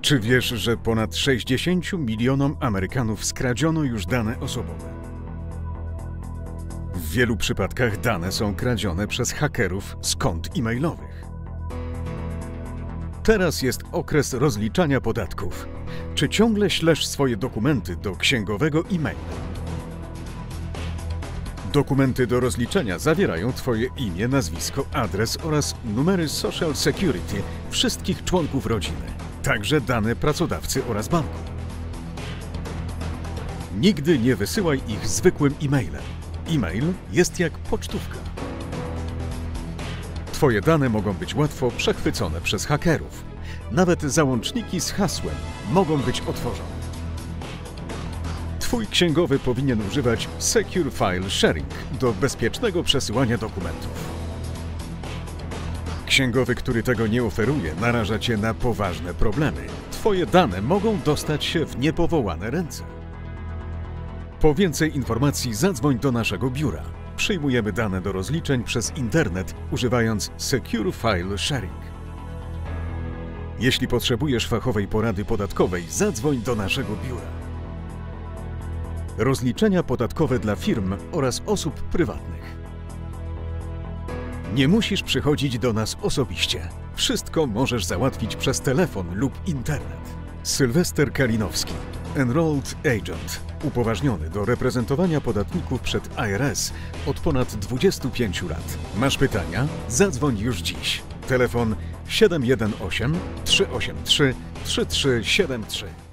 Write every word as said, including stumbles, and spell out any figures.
Czy wiesz, że ponad sześćdziesięciu milionom Amerykanów skradziono już dane osobowe? W wielu przypadkach dane są kradzione przez hakerów z kont e-mailowych. Teraz jest okres rozliczania podatków. Czy ciągle ślesz swoje dokumenty do księgowego e-maila? Dokumenty do rozliczenia zawierają Twoje imię, nazwisko, adres oraz numery Social Security wszystkich członków rodziny, także dane pracodawcy oraz banku. Nigdy nie wysyłaj ich zwykłym e-mailem. E-mail jest jak pocztówka. Twoje dane mogą być łatwo przechwycone przez hakerów. Nawet załączniki z hasłem mogą być otworzone. Twój księgowy powinien używać Secure File Sharing do bezpiecznego przesyłania dokumentów. Księgowy, który tego nie oferuje, naraża Cię na poważne problemy. Twoje dane mogą dostać się w niepowołane ręce. Po więcej informacji zadzwoń do naszego biura. Przyjmujemy dane do rozliczeń przez internet, używając Secure File Sharing. Jeśli potrzebujesz fachowej porady podatkowej, zadzwoń do naszego biura. Rozliczenia podatkowe dla firm oraz osób prywatnych. Nie musisz przychodzić do nas osobiście. Wszystko możesz załatwić przez telefon lub internet. Sylwester Kalinowski, Enrolled Agent, upoważniony do reprezentowania podatników przed I R S od ponad dwudziestu pięciu lat. Masz pytania? Zadzwoń już dziś. Telefon siedem jeden osiem, trzy osiem trzy, trzy trzy siedem trzy.